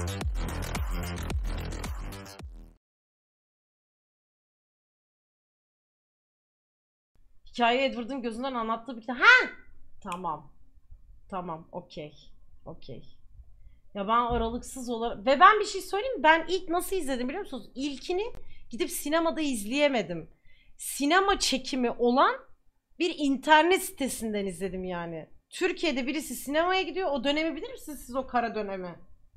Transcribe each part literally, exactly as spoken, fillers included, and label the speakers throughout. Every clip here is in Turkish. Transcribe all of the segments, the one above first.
Speaker 1: Hikaye Edward'ın gözünden anlattığı bir... Ha! Tamam. Tamam, okey. Okey. Ya ben aralıksız olarak... Ve ben bir şey söyleyeyim mi? Ben ilk nasıl izledim biliyor musunuz? İlkini gidip sinemada izleyemedim. Sinema çekimi olan bir internet sitesinden izledim yani. Türkiye'de birisi sinemaya gidiyor. O dönemi bilir misiniz siz, o kara dönemi?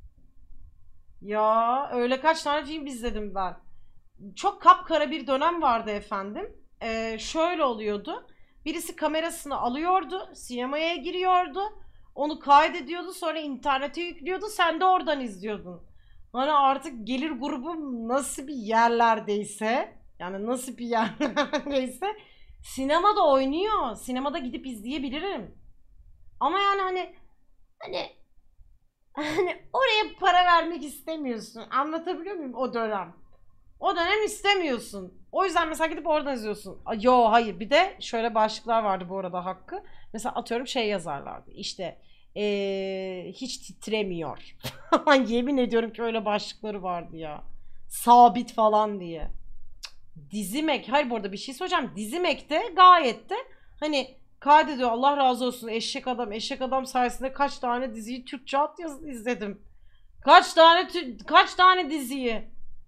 Speaker 1: Ya öyle kaç tane film izledim ben. Çok kapkara bir dönem vardı efendim. Ee, şöyle oluyordu. Birisi kamerasını alıyordu, sinemaya giriyordu. Onu kaydediyordu, sonra internete yüklüyordu. Sen de oradan izliyordun. Hani artık gelir grubum nasıl bir yerlerdeyse, yani nasıl bir yerlerdeyse sinemada oynuyor. Sinemada gidip izleyebilirim. Ama yani hani hani hani oraya para vermek istemiyorsun. Anlatabiliyor muyum o dönem? O dönem istemiyorsun. O yüzden mesela gidip oradan izliyorsun. Yo hayır, bir de şöyle başlıklar vardı bu arada Hakkı. Mesela atıyorum şey yazarlardı. İşte ee, hiç titremiyor. Yemin ediyorum ki öyle başlıkları vardı ya. Sabit falan diye. Dizimek. Hayır, bu arada bir şey söyleyeceğim. Dizimek'te gayet de hani kaydediyor. Allah razı olsun, eşek adam. Eşek adam sayesinde kaç tane diziyi Türkçe altyazılı izledim. Kaç tane kaç tane diziyi.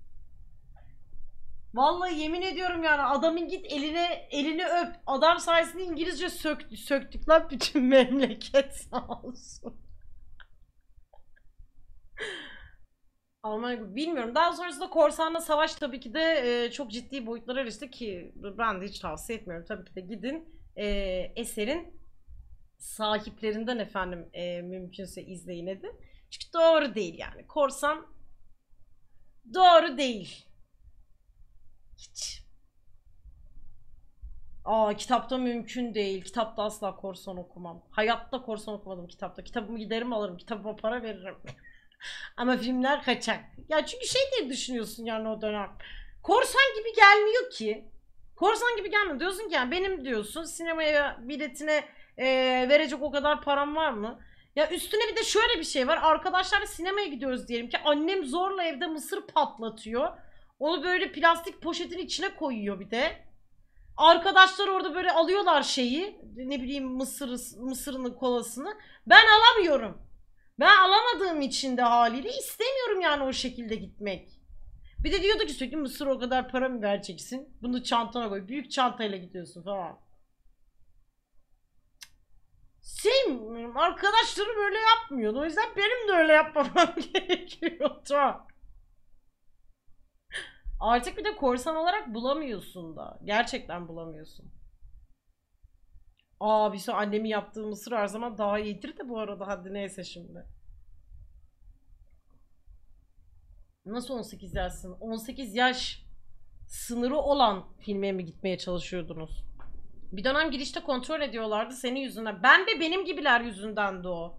Speaker 1: Vallahi yemin ediyorum yani, adamın git eline elini öp. Adam sayesinde İngilizce söktü, söktük lan bütün memleket sağ olsun. Almanya bilmiyorum. Daha sonrasında Korsan'la Savaş tabii ki de e, çok ciddi boyutlara erişti ki ben de hiç tavsiye etmiyorum. Tabii ki de gidin e, eserin sahiplerinden efendim e, mümkünse izleyin edin. Çünkü doğru değil yani. Korsan doğru değil. Hiç. Aa, kitapta mümkün değil. Kitapta asla korsan okumam. Hayatta korsan okumadım kitapta. Kitabımı giderim alırım. Kitabıma para veririm. Ama filmler kaçak. Ya çünkü şey diye düşünüyorsun yani o dönem. Korsan gibi gelmiyor ki. Korsan gibi gelmiyor. Diyorsun ki yani benim diyorsun sinemaya biletine e, verecek o kadar param var mı? Ya üstüne bir de şöyle bir şey var. Arkadaşlarla sinemaya gidiyoruz diyelim ki, annem zorla evde mısır patlatıyor. Onu böyle plastik poşetin içine koyuyor bir de. Arkadaşlar orada böyle alıyorlar şeyi, ne bileyim mısır, mısırını kolasını. Ben alamıyorum. Ben alamadığım için de haliyle istemiyorum yani o şekilde gitmek. Bir de diyordu ki sürekli mısır o kadar para mı vereceksin? Bunu çantana koy. Büyük çantayla gidiyorsun falan. Sevmiyorum. Arkadaşlarım öyle yapmıyordu. O yüzden benim de öyle yapmamam gerekiyordu. Artık bir de korsan olarak bulamıyorsun da. Gerçekten bulamıyorsun. Aa, bir şey, annemin yaptığı mısır her zaman daha iyidir de bu arada, hadi neyse şimdi. Nasıl on sekiz yaşsın? on sekiz yaş sınırı olan filme mi gitmeye çalışıyordunuz? Bir dönem girişte kontrol ediyorlardı senin yüzünden. Ben de benim gibiler yüzündendi o.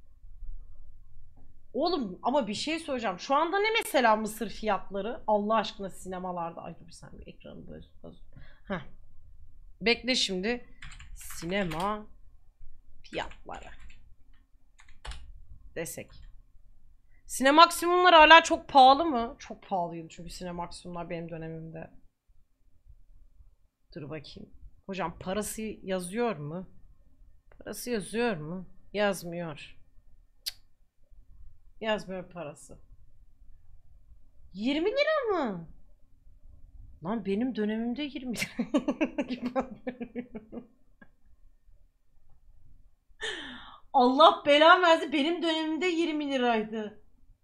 Speaker 1: Oğlum ama bir şey söyleyeceğim. Şu anda ne mesela mısır fiyatları? Allah aşkına sinemalarda. Ay dur bir saniye, ekranı böyle. Heh. Bekle şimdi. Sinema fiyatları desek. Sinemaksimumlar hala çok pahalı mı? Çok pahalıydı çünkü Sinemaksimumlar benim dönemimde. Dur bakayım. Hocam parası yazıyor mu? Parası yazıyor mu? Yazmıyor. Cık, yazmıyor parası. yirmi lira mı? Lan benim dönemimde yirmi lira. Allah belamı versin, benim dönemimde yirmi liraydı.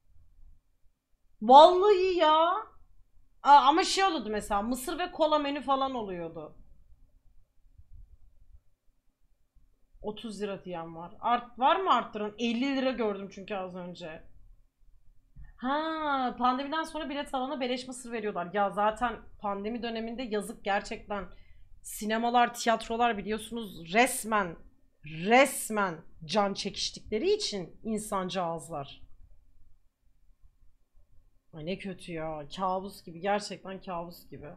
Speaker 1: Vallahi ya. Aa, ama şey oluyordu mesela, mısır ve kola menü falan oluyordu. otuz lira diyen var. Art, var mı arttıran? elli lira gördüm çünkü az önce. Ha, pandemiden sonra bilet alana beleş mısır veriyorlar. Ya zaten pandemi döneminde yazık gerçekten. Sinemalar, tiyatrolar biliyorsunuz resmen resmen can çekiştikleri için insancağızlar. Ay ne kötü ya. Kabus gibi. Gerçekten kabus gibi.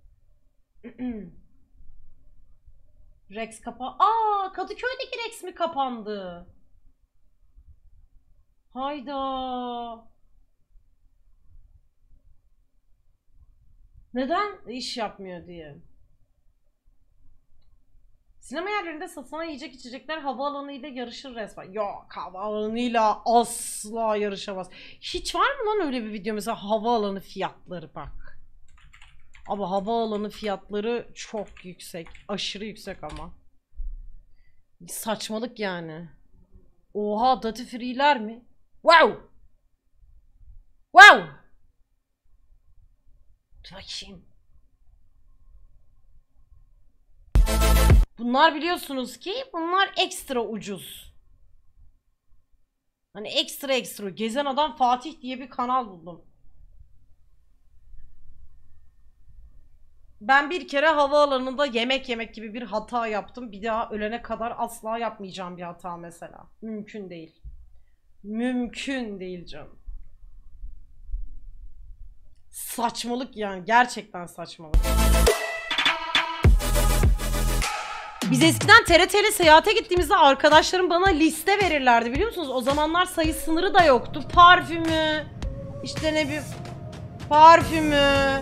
Speaker 1: Rex kapa... Aa, Kadıköy'deki Rex mi kapandı? Hayda. Neden? İş yapmıyor diye. Sinema yerlerinde satılan yiyecek içecekler havaalanıyla yarışır resmen. Yok, havaalanıyla asla yarışamaz. Hiç var mı lan öyle bir video mesela, havaalanı fiyatları bak. Ama havaalanı fiyatları çok yüksek. Aşırı yüksek ama. Saçmalık yani. Oha, duty free'ler mi? Wow! Wow! Dur bakayım. Bunlar biliyorsunuz ki bunlar ekstra ucuz. Hani ekstra ekstra. Gezen Adam Fatih diye bir kanal buldum. Ben bir kere havaalanında yemek yemek gibi bir hata yaptım. Bir daha ölene kadar asla yapmayacağım bir hata mesela. Mümkün değil. Mümkün değil canım. Saçmalık yani. Gerçekten saçmalık. Biz eskiden T R T ile seyahate gittiğimizde arkadaşlarım bana liste verirlerdi, biliyor musunuz? O zamanlar sayı sınırı da yoktu. Parfümü, işte ne bir parfümü.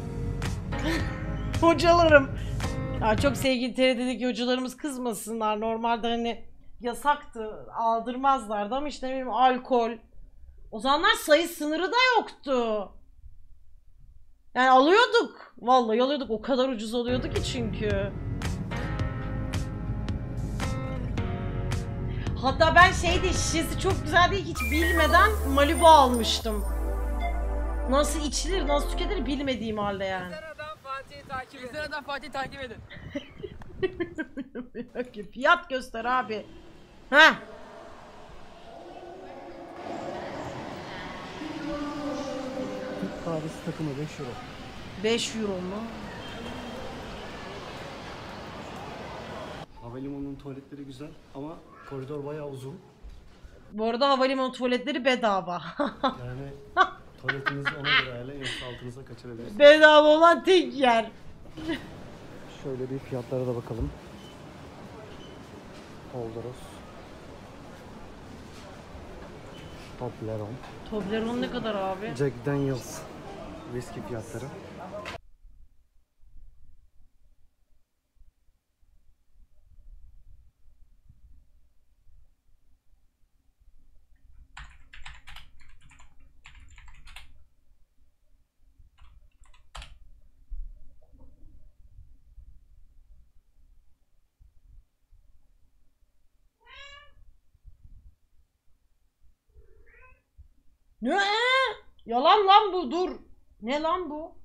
Speaker 1: Hocalarım. Ya çok sevgili T R T'deki hocalarımız kızmasınlar. Normalde hani yasaktı, aldırmazlardı ama işte ne bileyim alkol. O zamanlar sayı sınırı da yoktu. Yani alıyorduk. Vallahi alıyorduk. O kadar ucuz oluyordu ki çünkü. Hatta ben şeyde şişesi çok güzel diye hiç bilmeden Malibu almıştım. Nasıl içilir, nasıl tüketilir bilmediğim halde yani.
Speaker 2: Sıradan Fatih'i takip edin. Sıradan Fatih'i takip edin.
Speaker 1: Fiyat göster abi. Heh.
Speaker 3: Türk kahvesi takımı beş euro.
Speaker 1: beş euro mu?
Speaker 3: Havalimanının tuvaletleri güzel ama koridor bayağı uzun.
Speaker 1: Bu arada havalimanı tuvaletleri bedava.
Speaker 3: Yani tuvaletinizi ona göre ayarlayın yoksa altınıza kaçırabilirsiniz.
Speaker 1: Bedava olan tek yer.
Speaker 3: Şöyle bir fiyatlara da bakalım. Oldoros. Toblerone.
Speaker 1: Toblerone ne kadar abi?
Speaker 3: Jack Daniels. Viski fiyatları.
Speaker 1: Ne? Yalan lan bu, dur. Ne lan bu?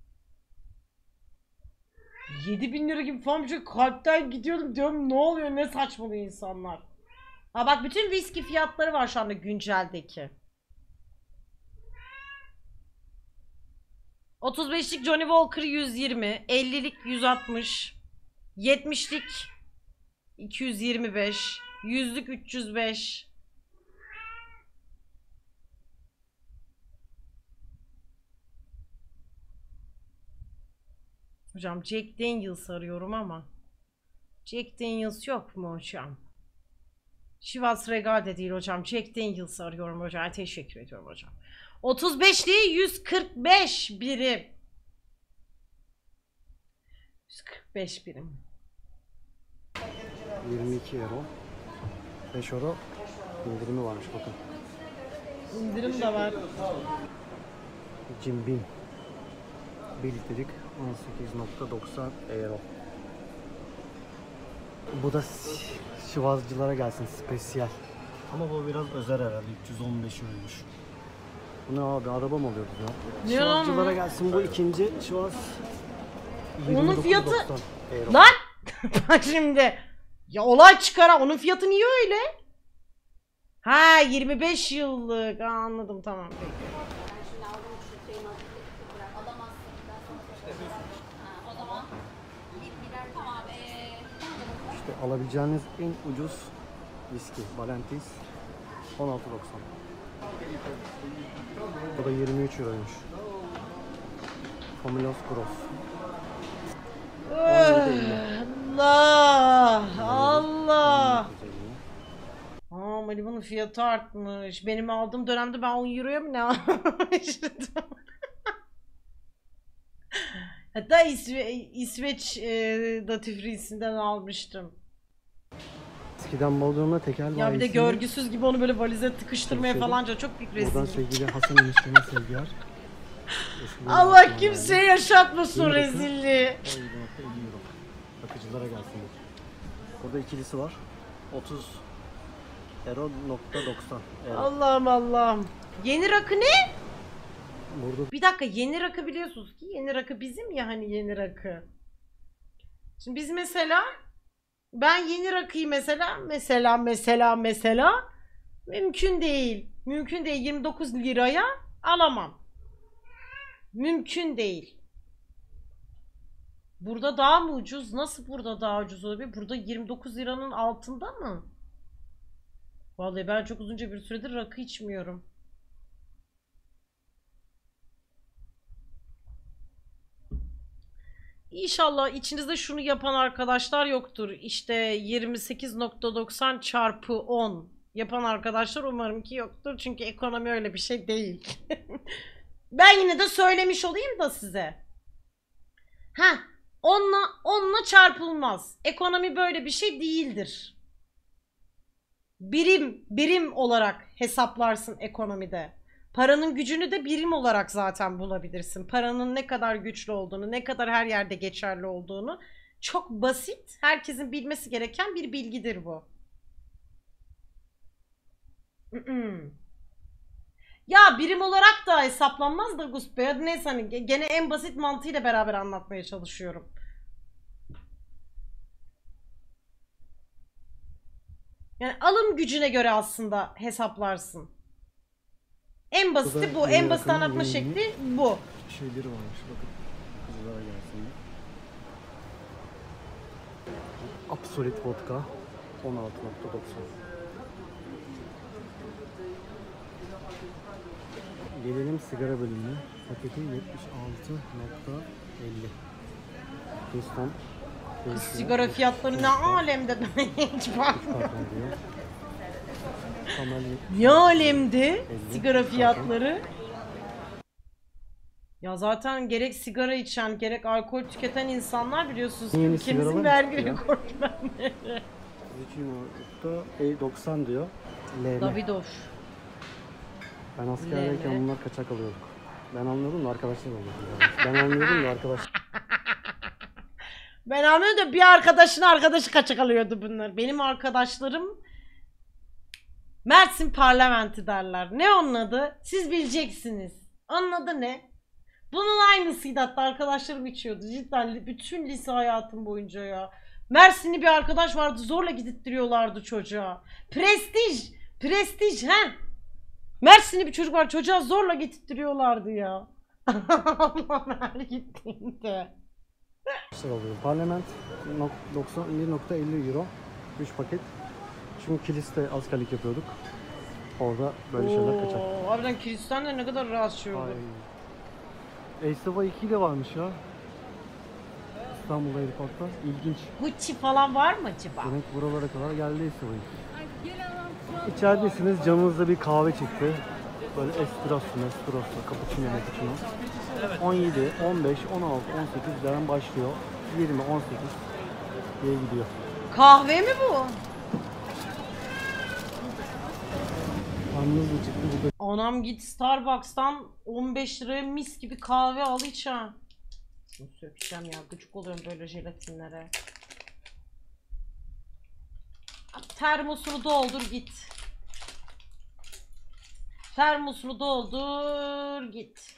Speaker 1: yedi bin lira gibi falan bir şey, kalpten gidiyordum diyorum, ne oluyor, ne saçmalıyor insanlar. Ha bak, bütün viski fiyatları var şu anda günceldeki. otuz beşlik Johnny Walker yüz yirmi, ellilik yüz altmış, yetmişlik iki yüz yirmi beş, yüzlük üç yüz beş. Hocam Jack Daniels arıyorum ama Jack Daniels yok mu hocam? Chivas Regal de değil hocam. Jack Daniels arıyorum hocam. Teşekkür ediyorum hocam. otuz beşliği yüz kırk beş birim. yüz kırk beş birim.
Speaker 3: yirmi iki euro. beş euro indirimi varmış bakın.
Speaker 1: İndirim de var.
Speaker 3: Jim Beam. bir litrelik on sekiz nokta doksan euro. Bu da şivazcılara gelsin, spesiyel. Ama bu biraz özel herhalde, üç yüz on beş euroymuş. Bu ne abi, araba mı alıyoruz ya?
Speaker 1: Ne lan
Speaker 3: Şivazcılara
Speaker 1: bu?
Speaker 3: gelsin bu ikinci şivaz.
Speaker 1: Onun fiyatı...
Speaker 3: yirmi dokuz doksan euro.
Speaker 1: Lan! Bak şimdi. Ya olay çıkar ha. Onun fiyatı niye öyle? Ha, yirmi beş yıllık. Ha, anladım, tamam peki.
Speaker 3: İşte alabileceğiniz en ucuz viski Balentis on altı doksan. Bu da yirmi üç euroymuş. Famillos Gross.
Speaker 1: Allah! Allah! Aa, Malibu'nun fiyatı artmış. Benim aldığım dönemde ben on euroya mı ne almıştım? Hatta İsve İsveç e, datifrisinden almıştım.
Speaker 3: Eskiden Bodrum'da tekel
Speaker 1: Ya bir de
Speaker 3: bayisinde-
Speaker 1: görgüsüz gibi onu böyle valize tıkıştırmaya
Speaker 3: Çalışıyordum.
Speaker 1: falanca çok büyük
Speaker 3: Buradan
Speaker 1: rezillik.
Speaker 3: sevgili Hasan enişteme sevgiler. Eskiden
Speaker 1: Allah
Speaker 3: aklıma
Speaker 1: kimseye
Speaker 3: geldi.
Speaker 1: yaşatmasın
Speaker 3: Yeni rakı.
Speaker 1: rezilliği.
Speaker 3: on yedi nokta elli euro. Bakıcılara gelsin. Burada ikilisi var. otuz euro nokta doksan euro.
Speaker 1: Allah'ım Allah'ım. Yeni rakı ne?
Speaker 3: Burada
Speaker 1: Bir dakika, yeni rakı biliyorsunuz ki yeni rakı bizim ya, hani yeni rakı. Şimdi biz mesela, ben yeni rakıyı mesela mesela mesela mesela mümkün değil. Mümkün değil, yirmi dokuz liraya alamam. Mümkün değil. Burada daha mı ucuz? Nasıl burada daha ucuz olabilir? Burada yirmi dokuz liranın altında mı? Vallahi ben çok uzunca bir süredir rakı içmiyorum. İnşallah içinizde şunu yapan arkadaşlar yoktur. İşte yirmi sekiz nokta doksan çarpı on yapan arkadaşlar umarım ki yoktur. Çünkü ekonomi öyle bir şey değil. Ben yine de söylemiş olayım da size. Ha, onla onla çarpılmaz. Ekonomi böyle bir şey değildir. Birim, birim olarak hesaplarsın ekonomide. Paranın gücünü de birim olarak zaten bulabilirsin. Paranın ne kadar güçlü olduğunu, ne kadar her yerde geçerli olduğunu. Çok basit, herkesin bilmesi gereken bir bilgidir bu. Ya birim olarak da hesaplanmaz da Gus Bey. Hadi neyse, hani gene en basit mantığıyla beraber anlatmaya çalışıyorum. Yani alım gücüne göre aslında hesaplarsın. En basiti bu. En basit anlatma şekli bu.
Speaker 3: şeyleri varmış. Bakın. Kızılara gelsin. Absolut vodka on altı nokta doksan. Gelelim sigara bölümüne. Paketi yetmiş altı nokta elli. Kingston.
Speaker 1: Sigara fiyatları ne alemde, ben hiç bakmıyorum. Ne alemde sigara fiyatları. Ya zaten gerek sigara içen gerek alkol tüketen insanlar biliyorsunuz
Speaker 3: Yeni
Speaker 1: ülkemizin
Speaker 3: sigaralar
Speaker 1: vergi
Speaker 3: çıktı ya.
Speaker 1: rekortmenleri.
Speaker 3: doksan diyor. L M.
Speaker 1: Davidoff.
Speaker 3: Ben askerdeyken
Speaker 1: L M.
Speaker 3: bunlar kaçak alıyorduk. Ben anlıyordum da arkadaşlar alıyordu. Ben anlıyordum da arkadaş.
Speaker 1: Ben anlıyorum da bir arkadaşın arkadaşı kaçak alıyordu bunlar. Benim arkadaşlarım Mersin Parlamenti derler. Ne onun adı? Siz bileceksiniz. Onun adı ne? Bunun aynısıydı, hatta arkadaşlarım içiyordu. Cidden bütün lise hayatım boyunca ya. Mersinli bir arkadaş vardı, zorla gidip çocuğa. Prestij! Prestij he! Mersinli bir çocuk var, çocuğa zorla getirtiyorlardı ya. Allah'ım, her gittiğinde.
Speaker 3: alıyorum. Parlament doksan bir nokta elli euro. üç paket. Çünkü kiliste askerlik yapıyorduk. Orada böyle şeyler kaçak.
Speaker 1: Oo, harbiden kilisten de ne kadar rahatsız şey olur.
Speaker 3: Ace iki de varmış ya. İstanbul Airport'ta. İlginç.
Speaker 1: Gucci falan var mı acaba?
Speaker 3: Demek buralara kadar geldi Ace İçeridesiniz, canınızda bir kahve çıktı. Böyle espresso, espresso, cappuccino, cappuccino. on yedi, on beş, on altı, on sekizden başlıyor. yirmi, on sekiz diye gidiyor.
Speaker 1: Kahve mi bu?
Speaker 3: Karnınız da çıktı burada.
Speaker 1: Anam git Starbucks'tan on beş liraya mis gibi kahve al iç ha. Şunu sökeceğim ya, gıcık oluyorum böyle jelatinlere. Termosunu doldur git. Termosunu doldur git.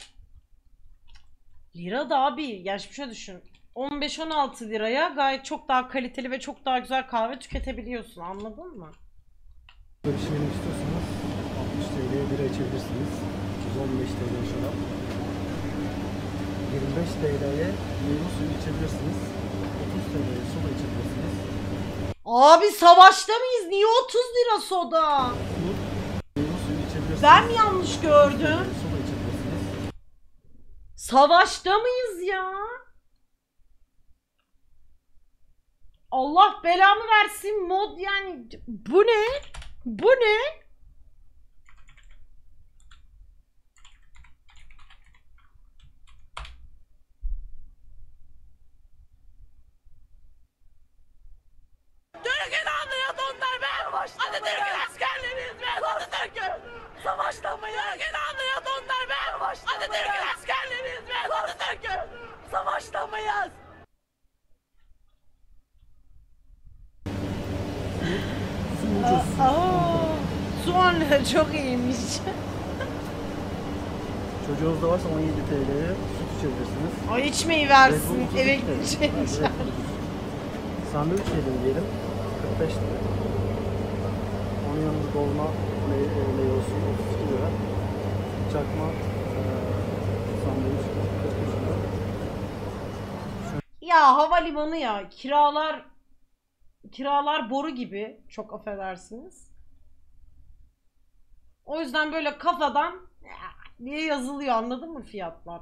Speaker 1: Lira da abi, ya şimdi şöyle düşün. on beş on altı liraya gayet çok daha kaliteli ve çok daha güzel kahve tüketebiliyorsun, anladın mı?
Speaker 3: Böyle bir şey yemek istiyorsanız altmış TL'ye bira içebilirsiniz. yüz on beş TL şarap. yirmi beş TL'ye meyve suyu içebilirsiniz. otuz TL'ye soda içebilirsiniz.
Speaker 1: Abi savaşta mıyız? Niye otuz lira soda?
Speaker 3: Meyve suyu içebilirsiniz.
Speaker 1: Ben mi yanlış gördüm?
Speaker 3: Soda içebilirsiniz.
Speaker 1: Savaşta mıyız ya? Allah belamı versin mod, yani bu ne? Bu ne?
Speaker 2: Savaşlamayız. Türk'ün anlıyor onlar be. Atatürk'ün askerleriyiz be. Atatürk'ün. Savaşlamayız.
Speaker 3: Su ucuz.
Speaker 1: Aa, soğan çok iyiymiş.
Speaker 3: Çocuğunuz da varsa on yedi T L'ye süt içebilirsiniz.
Speaker 1: Ay içmeyi
Speaker 3: Red
Speaker 1: versin.
Speaker 3: Bull otuz
Speaker 1: Eve
Speaker 3: iki T L.
Speaker 1: gideceğim.
Speaker 3: Evet, Red Bull ucuz. Sandviç yedim diyelim. kırk beş lira. Onun yanında dolma meyve meyve olsun otuz iki lira. Çakma eee sandviç kırk üç lira.
Speaker 1: Ya havalimanı ya. Kiralar kiralar boru gibi. Çok affedersiniz. O yüzden böyle kafadan diye yazılıyor, anladın mı fiyatlar?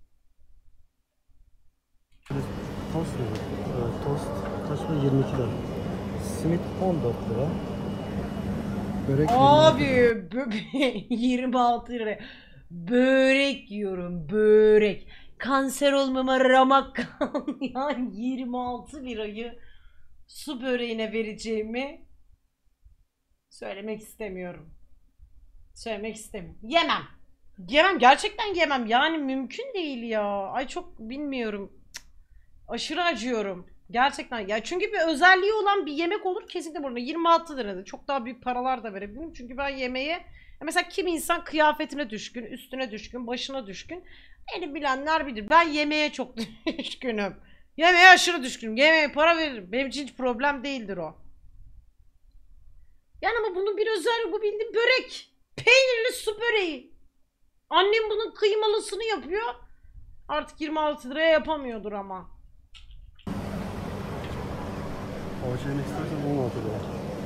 Speaker 3: Tost mu? Evet, tost kaç lira? yirmi iki lira. Simit on dört lira. Börek
Speaker 1: Abi bö- yirmi altı lira. Börek yiyorum, börek. Kanser olmama ramak kaldı. Yani yirmi altı lirayı su böreğine vereceğimi söylemek istemiyorum. Söylemek istemiyorum. Yemem. Yemem, gerçekten yemem. Yani mümkün değil ya. Ay çok bilmiyorum. Cık. Aşırı acıyorum. Gerçekten. Ya çünkü bir özelliği olan bir yemek olur kesinlikle burada. yirmi altı lirada. Çok daha büyük paralar da verebilirim. Çünkü ben yemeğe ya mesela kimi insan kıyafetine düşkün, üstüne düşkün, başına düşkün. Beni bilenler bilir. Ben yemeğe çok düşkünüm. Yemeğe aşırı düşkünüm. Yemeğe para veririm. Benim için hiç problem değildir o. Yani ama bunun bir özelliği, bu bildiğin börek. Peynirli su böreği. Annem bunun kıymalısını yapıyor. Artık yirmi altı liraya yapamıyordur ama.
Speaker 3: Poğaça yemek istersen on altı lira.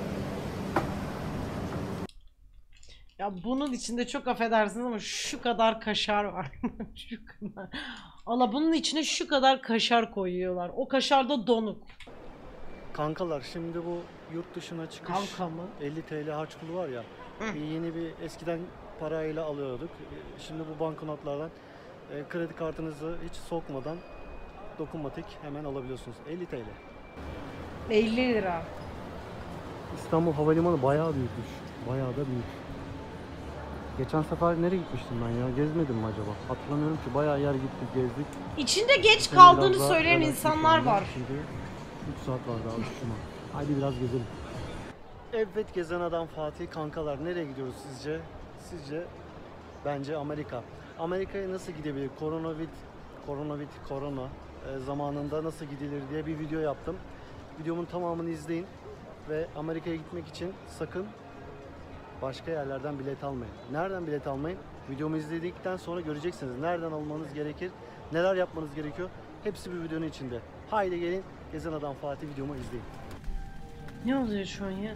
Speaker 1: Ya bunun içinde çok affedersiniz ama şu kadar kaşar var. Şu kadar. Allah, bunun içine şu kadar kaşar koyuyorlar. O kaşar da donuk.
Speaker 3: Kankalar şimdi bu yurt dışına çıkış
Speaker 1: Kanka mı?
Speaker 3: elli T L harç pulu var ya.
Speaker 1: Hı.
Speaker 3: Bir yeni bir eskiden parayla alıyorduk. Şimdi bu banknotlardan e, kredi kartınızı hiç sokmadan dokunmatik hemen alabiliyorsunuz. elli T L.
Speaker 1: elli lira.
Speaker 3: İstanbul Havalimanı bayağı büyükmüş. Bayağı da büyük. Geçen sefer nereye gitmiştim ben ya? Gezmedim mi acaba? Hatırlamıyorum ki. Bayağı yer gittik, gezdik.
Speaker 1: İçinde geç
Speaker 3: Seni
Speaker 1: kaldığını
Speaker 3: biraz daha
Speaker 1: söyleyen
Speaker 3: relax
Speaker 1: insanlar
Speaker 3: yapalım.
Speaker 1: var.
Speaker 3: Şimdi üç saat var daha uçuşuma. Haydi biraz gezelim. Evet, gezen adam Fatih. Kankalar nereye gidiyoruz sizce? Sizce? Bence Amerika. Amerika'ya nasıl gidebilir? Koronavirüs, koronavirüs, korona e, zamanında nasıl gidilir diye bir video yaptım. Videomun tamamını izleyin ve Amerika'ya gitmek için sakın başka yerlerden bilet almayın. Nereden bilet almayın? Videomu izledikten sonra göreceksiniz. Nereden almanız gerekir? Neler yapmanız gerekiyor? Hepsi bir videonun içinde. Haydi gelin Gezen Adam Fatih videomu izleyin.
Speaker 1: Ne oluyor şu an ya?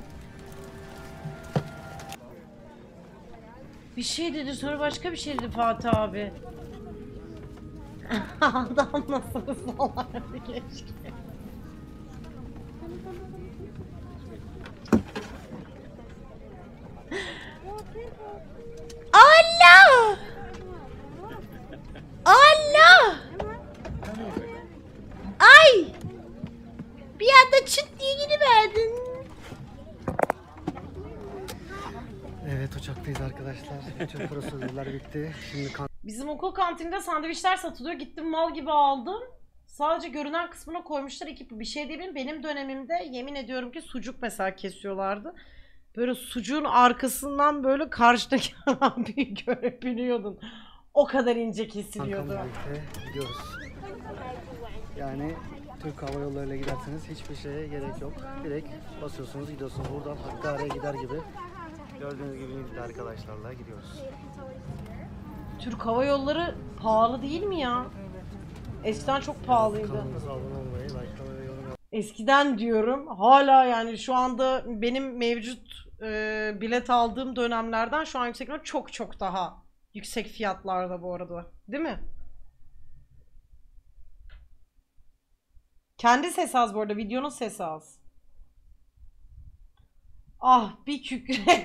Speaker 1: Bir şey dedi, sonra başka bir şey dedi Fatih abi. Adam nasıl sallardı keşke. Allah! Allah! Ay! Bir anda çıt diye gidiverdin.
Speaker 3: Evet, uçaktayız arkadaşlar. Bütün prosedürler bitti. Şimdi kan
Speaker 1: Bizim okul kantininde sandviçler satılıyor. Gittim mal gibi aldım. Sadece görünen kısmına koymuşlar. İki bir şey diyeyim. Benim dönemimde yemin ediyorum ki sucuk mesela kesiyorlardı. Böyle sucuğun arkasından böyle karşıdaki abiyi görebiliyordun. O kadar ince kesiliyordu.
Speaker 3: Kankamla birlikte gidiyoruz. Yani Türk Hava Yolları'yla giderseniz hiçbir şeye gerek yok. Direkt basıyorsunuz, gidiyorsunuz. Buradan Hakkari'ye gider gibi. Gördüğünüz gibi birlikte arkadaşlarla gidiyoruz.
Speaker 1: Türk Hava Yolları pahalı değil mi ya? Eskiden çok pahalıydı.
Speaker 3: Kanalımıza abone olmayı, like ve yorum yapmayı.
Speaker 1: Eskiden diyorum, hala yani şu anda benim mevcut e, bilet aldığım dönemlerden şu an yüksek çok çok daha yüksek fiyatlarda bu arada, değil mi? Kendi sesi az bu arada, videonun sesi az. Ah bir kükre.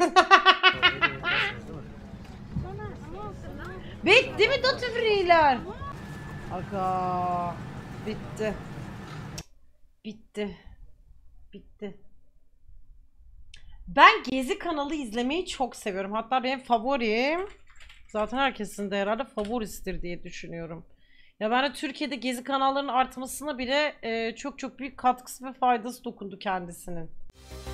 Speaker 1: Bitti mi Dotufriler? Aga bitti. Bitti. Bitti. Ben Gezi kanalı izlemeyi çok seviyorum. Hatta benim favorim, zaten herkesin de herhalde favorisidir diye düşünüyorum. Ya ben de Türkiye'de Gezi kanallarının artmasına bile e, çok çok büyük katkısı ve faydası dokundu kendisinin.